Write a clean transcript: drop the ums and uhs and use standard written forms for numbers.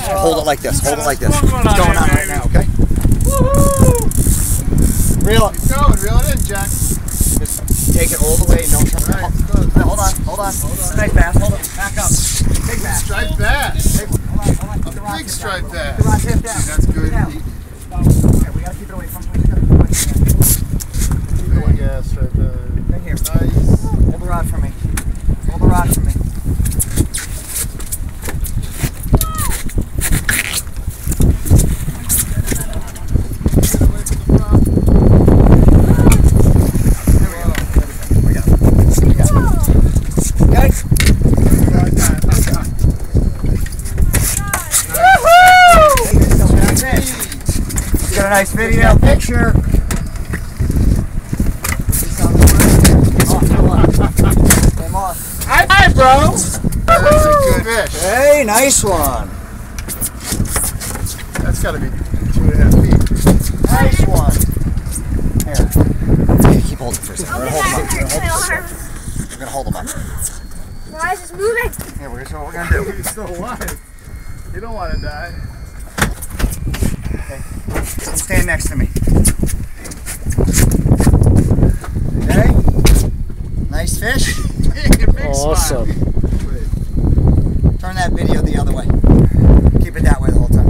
Hold it like this. Hold it like this. It's going on right now, okay? Reel it. Keep going. Reel it in, Jack. Just take it all the way and don't turn it. Hold on. Hold on. Nice bass. Hold it. Back up. Big bass. Striped bass. Hold on. A big striped bass. Keep the rod tip down. That's good. Okay, we gotta keep it away from the Big ass right there. Right here. Nice. Hold the rod for me. Hold the rod for me. Got a nice video picture. Hi, bro. That's a good fish. Hey, nice one. That's got to be 2.5 feet. Nice one. Here. Keep holding for a second. We're gonna hold them up. Why is this moving? Here, here's what we're gonna do. He's still alive. You don't want to die. Okay. Come stand next to me. Okay. Nice fish. Awesome. Turn that video the other way. Keep it that way the whole time.